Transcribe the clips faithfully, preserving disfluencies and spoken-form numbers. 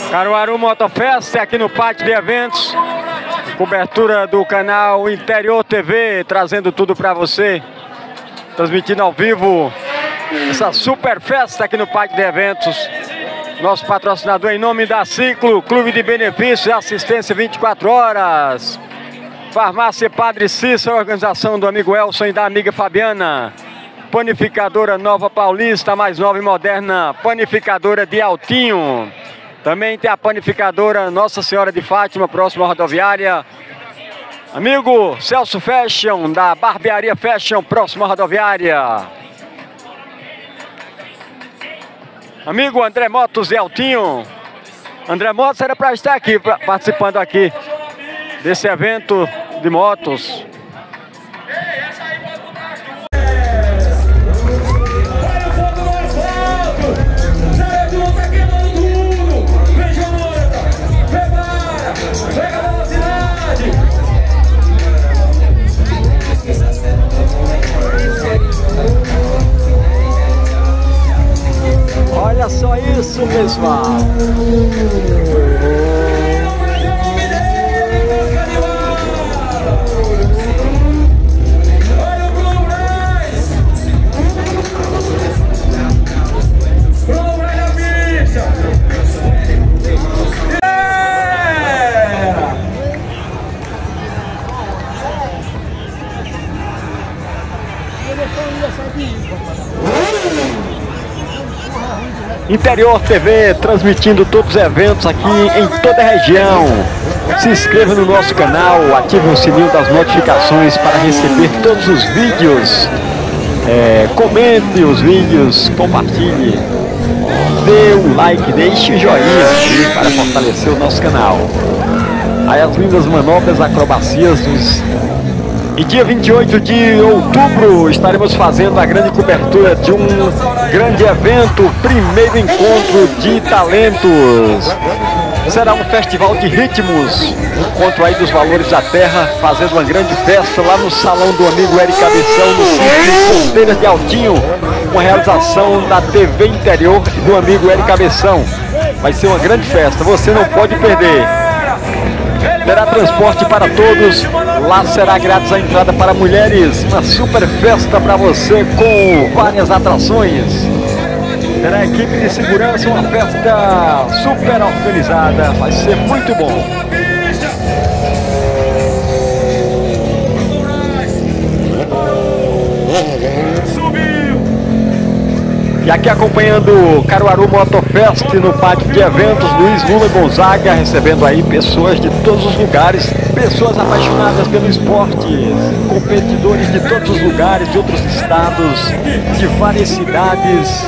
Caruaru Motofest aqui no pátio de eventos. Cobertura do canal Interior T V, trazendo tudo para você. Transmitindo ao vivo essa super festa aqui no pátio de eventos. Nosso patrocinador em nome da Ciclo, Clube de Benefícios e Assistência vinte e quatro horas. Farmácia Padre Cícero, organização do amigo Elson e da amiga Fabiana. Panificadora Nova Paulista, mais nova e moderna, panificadora de Altinho. Também tem a panificadora Nossa Senhora de Fátima, próxima à rodoviária. Amigo Celso Fashion, da Barbearia Fashion, próxima à rodoviária. Amigo André Motos de Altinho. André Motos era para estar aqui, pra, participando aqui desse evento de motos. Olha só isso, pessoal. Interior T V, transmitindo todos os eventos aqui em toda a região. Se inscreva no nosso canal, ative o sininho das notificações para receber todos os vídeos. É, comente os vídeos, compartilhe, dê um like, deixe o joinha aqui para fortalecer o nosso canal. Aí as lindas manobras, acrobacias dos... E dia vinte e oito de outubro estaremos fazendo a grande cobertura de um grande evento, primeiro encontro de talentos. Será um festival de ritmos, encontro aí dos valores da terra, fazendo uma grande festa lá no salão do amigo Eric Cabeção, no Centro Ponteiras de Altinho, uma realização da T V Interior e do amigo Eric Cabeção. Vai ser uma grande festa, você não pode perder. Terá transporte para todos, lá será grátis a entrada para mulheres, uma super festa para você com várias atrações. Terá equipe de segurança, uma festa super organizada, vai ser muito bom. E aqui acompanhando o Caruaru Motofest no pátio de eventos, Luiz Lula Gonzaga, recebendo aí pessoas de todos os lugares, pessoas apaixonadas pelo esporte, competidores de todos os lugares, de outros estados, de várias cidades.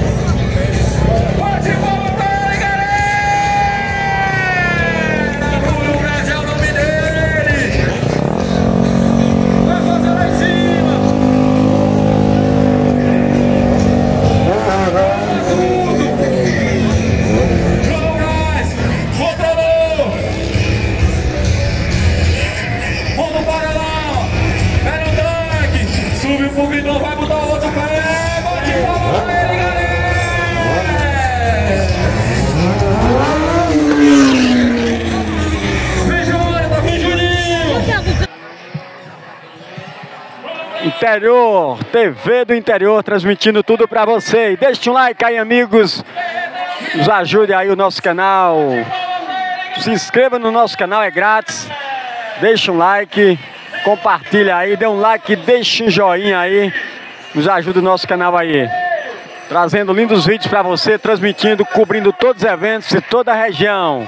Interior, T V do Interior, transmitindo tudo para você. E deixe um like aí, amigos. Nos ajude aí o nosso canal. Se inscreva no nosso canal, é grátis. Deixe um like, compartilha aí, dê um like, deixe um joinha aí. Nos ajuda o nosso canal aí. Trazendo lindos vídeos para você, transmitindo, cobrindo todos os eventos de toda a região.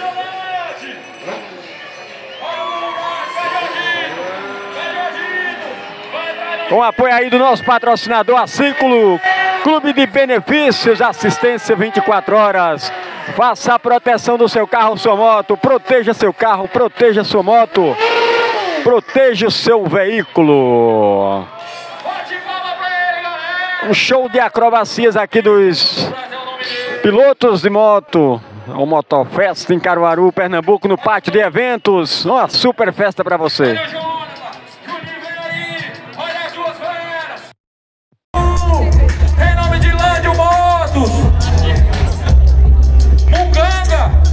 Com apoio aí do nosso patrocinador, a Ciclo, Clube de Benefícios, assistência vinte e quatro horas. Faça a proteção do seu carro ou sua moto, proteja seu carro, proteja sua moto, proteja o seu veículo. Um show de acrobacias aqui dos pilotos de moto. O Motofest em Caruaru, Pernambuco, no pátio de eventos. Uma super festa para você. Em nome de Lândio Motos, Munganga,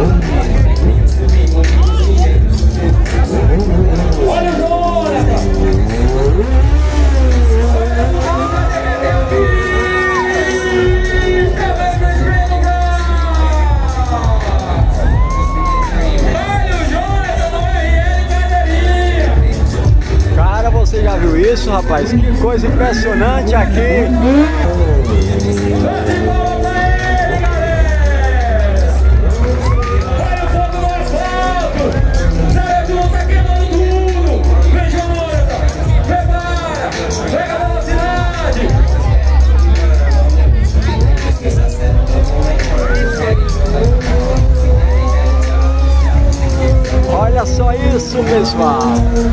Você já viu isso, rapaz? Que coisa impressionante aqui! Olha só isso, pessoal!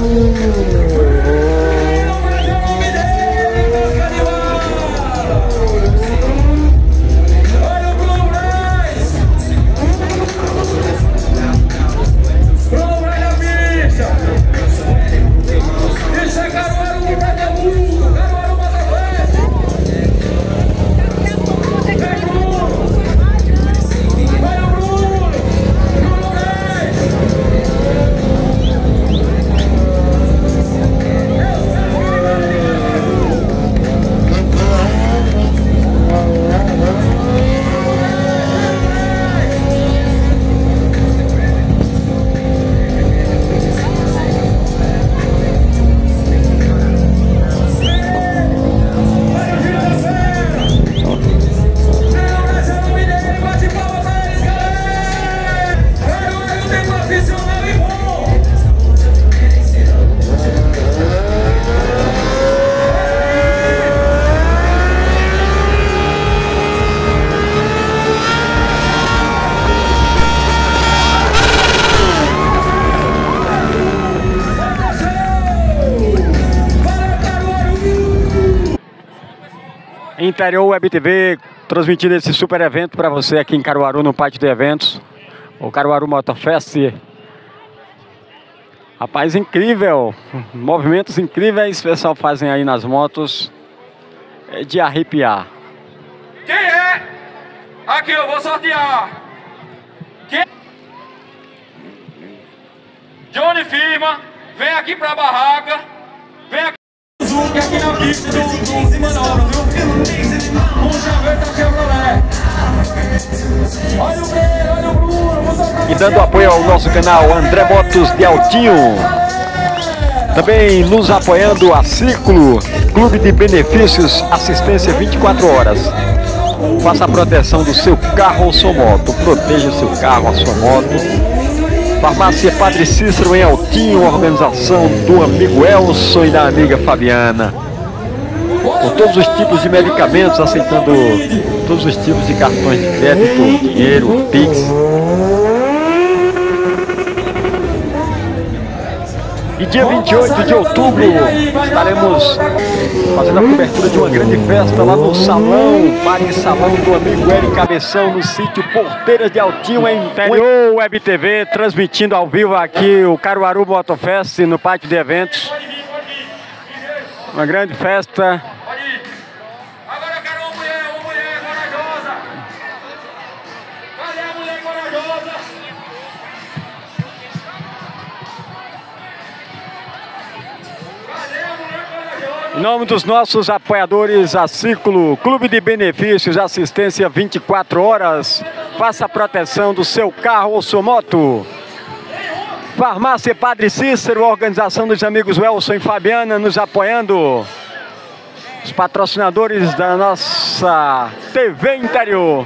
Interior Web T V, transmitindo esse super evento para você aqui em Caruaru, no pátio de eventos, o Caruaru Motofest. Rapaz, incrível, movimentos incríveis que o pessoal fazem aí nas motos, é de arrepiar. Quem é? Aqui eu vou sortear. Quem? Johnny Firma, vem aqui pra barraca, vem aqui. Que aqui na pista do, do Zimanoro, viu? Um chaveiro da Chevrolet. Olha o Breno, olha o Bruno. E dando apoio ao nosso canal André Motos de Altinho. Também nos apoiando a Ciclo, Clube de Benefícios, assistência vinte e quatro horas. Faça a proteção do seu carro ou sua moto. Proteja o seu carro, a sua moto. Farmácia Padre Cícero em Altinho, organização do amigo Elson e da amiga Fabiana. Com todos os tipos de medicamentos, aceitando todos os tipos de cartões de crédito, dinheiro, Pix. E dia vinte e oito de outubro estaremos fazendo a cobertura de uma grande festa lá no salão, bar e salão do amigo Eric Cabeção, no sítio Porteiras de Altinho, em Interior Web T V, transmitindo ao vivo aqui o Caruaru Motofest no pátio de eventos. Uma grande festa. Agora eu quero uma mulher, uma mulher corajosa. Cadê a mulher corajosa? Em nome dos nossos apoiadores, a Ciclo, Clube de Benefícios, assistência vinte e quatro horas. Faça a proteção do seu carro ou sua moto. Farmácia Padre Cícero, organização dos amigos Elson e Fabiana, nos apoiando. Os patrocinadores da nossa T V Interior.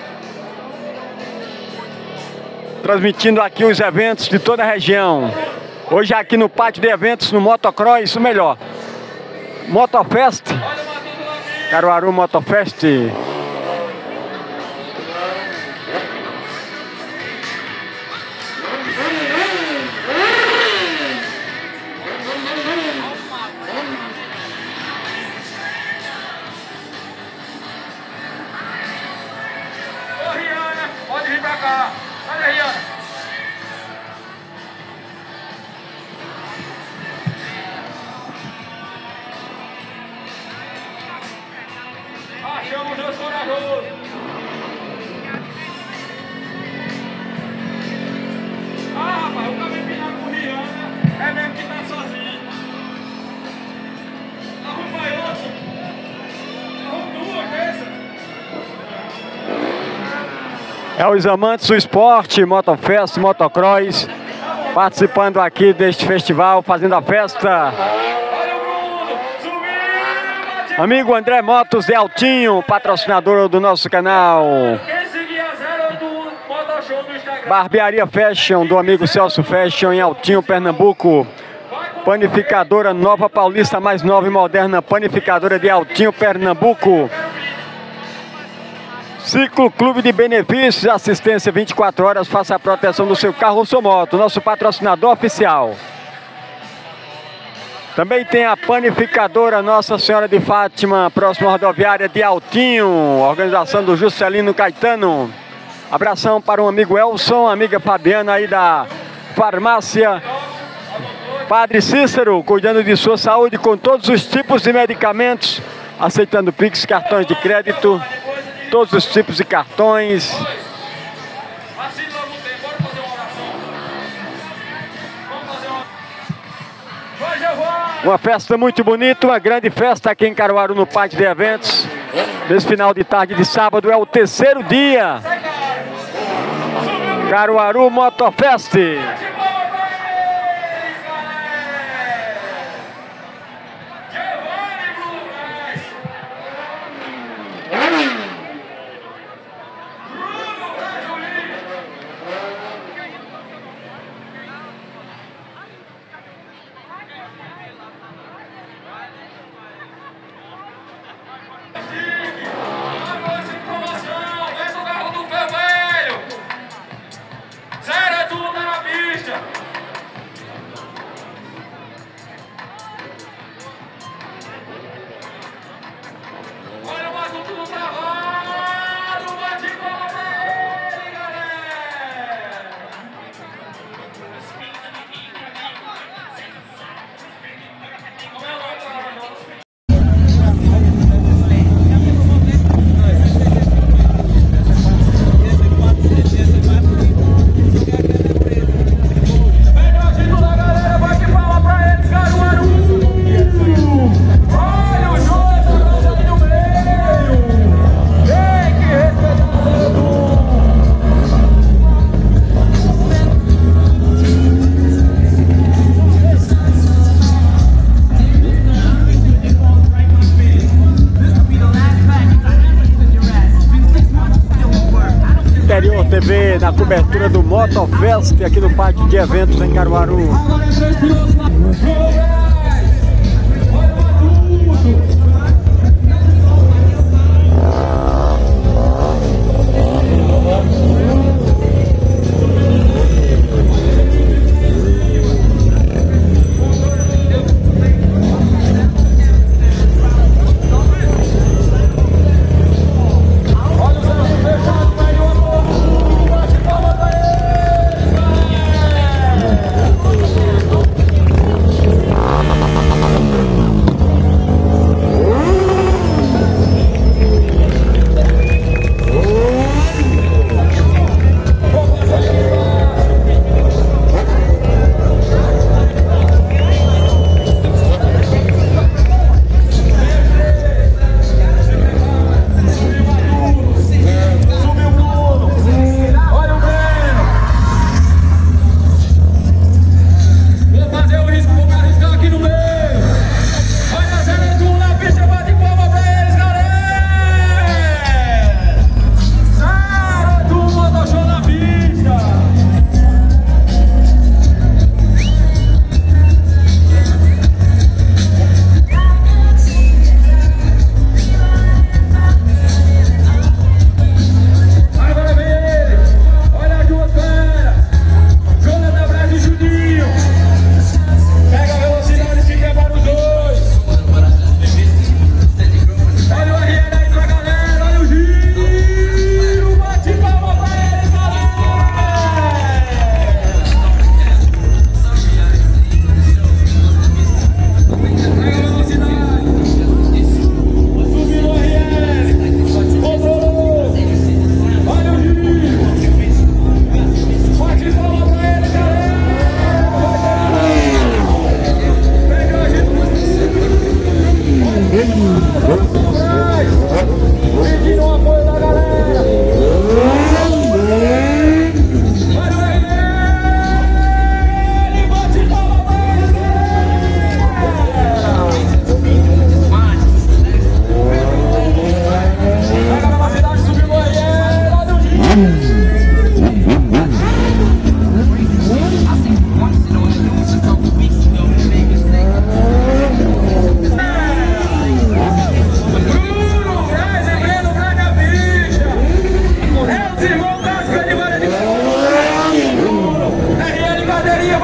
Transmitindo aqui os eventos de toda a região. Hoje aqui no pátio de eventos, no Motocross, isso melhor. Motofest, Caruaru Motofest. Ô Rihanna, pode vir pra cá. Olha Rihanna. Achamos os corações. os amantes do esporte, Motofest, Motocross, participando aqui deste festival, fazendo a festa. Amigo André Motos de Altinho, patrocinador do nosso canal. Barbearia Fashion, do amigo Celso Fashion, em Altinho, Pernambuco. Panificadora Nova Paulista, mais nova e moderna, panificadora de Altinho, Pernambuco. Ciclo Clube de Benefícios, assistência vinte e quatro horas, faça a proteção do seu carro ou sua moto, nosso patrocinador oficial. Também tem a panificadora Nossa Senhora de Fátima, próxima rodoviária de Altinho, organização do Juscelino Caetano. Abração para o amigo Elson, amiga Fabiana aí da farmácia Padre Cícero, cuidando de sua saúde com todos os tipos de medicamentos, aceitando Pix, cartões de crédito, todos os tipos de cartões. Uma festa muito bonita, uma grande festa aqui em Caruaru, no Pátio de Eventos. Nesse final de tarde de sábado, é o terceiro dia. Caruaru Motofest. T V na cobertura do Motofest aqui no Pátio de Eventos em Caruaru.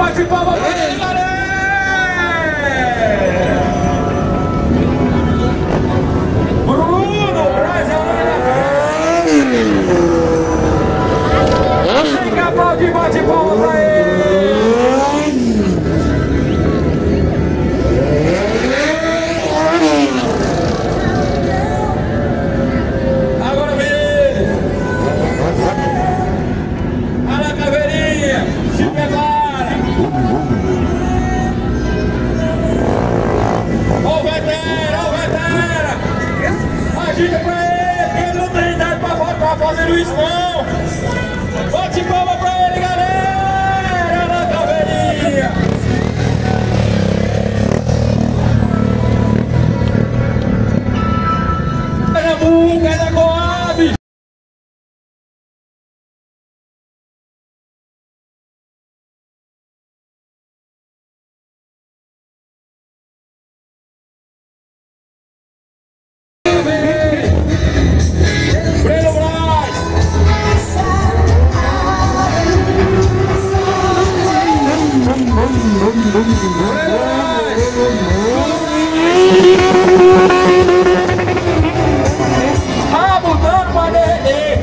bate palma pra ele, galera! Bruno Braz é lá na frente. Tem que aplaudir, bate palma pra ele. Agora vem ele. Olha a caveirinha. Se prepara. Ó o Vetera, ó o Vetera. Agita pra ele, porque ele não tem idade pra, pra fazer isso não. Bate palma pra ele, galera. Olha a caveirinha. Pernambuco é da Coab. Breno Braz. Rabo dando pra derreter.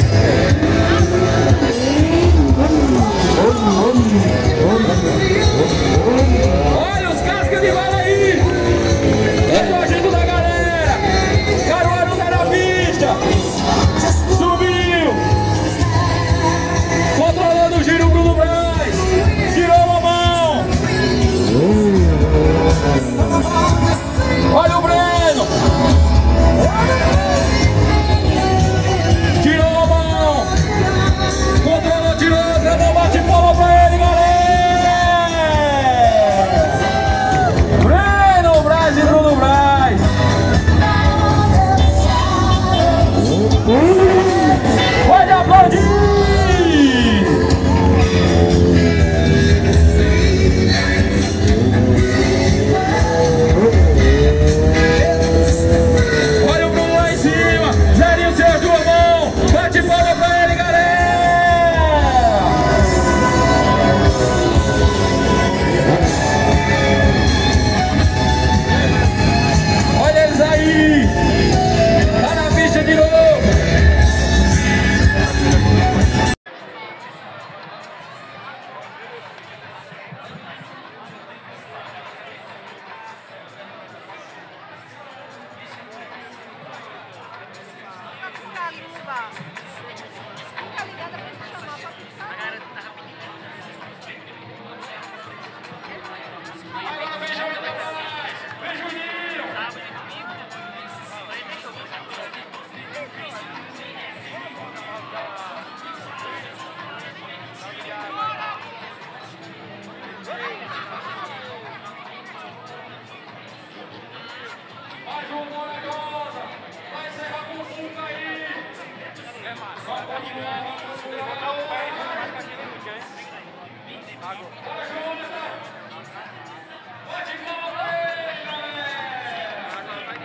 Olha os cascas de bala aí. É o agito da galera. Caruaru tá na pista. Subiu. Controlando o giro, Bruno Braz. Tirou a mão. Olha o Breno. Tirou a mão. Controlou, tirou. Não bate palma pra ele, galera. Breno Braz e Bruno Braz. Pode aplaudir. Olha o Bruno lá em cima. Zerinho, seus duas mãos. Bate palma pra ele, galera. Olha eles aí. Tá na pista de novo. Agora vem Jonathan Braz. Vem Juninho. Mais um Moragosa. Vai encerrar com o Fuca aí. Vai continuar, vai continuar. Bora, Jonathan. Bate palma pra ele, galera.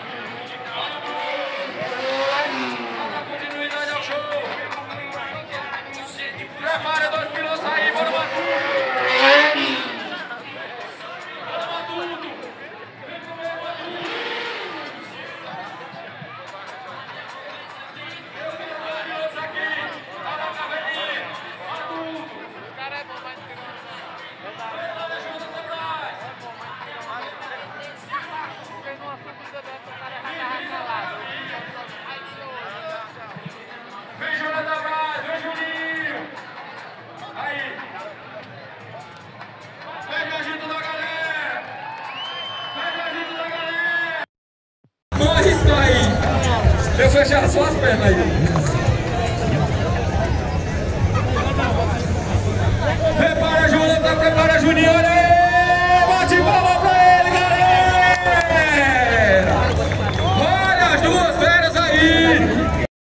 Dá continuidade ao show. Prepara dois pilotos aí, bora Matuto. Bora Matuto. Vem comer Matuto. Eu quero dois pilotos aqui. Olha a caveirinha. Matuto. Vem lá, deixa eu Jonathan Braz. Vem Jonathan Braz, vem Juninho. Aí. Pega o agito da galera. Pega o agito da galera. Vamos arriscar aí. Deixa eu fechar só as pernas aí.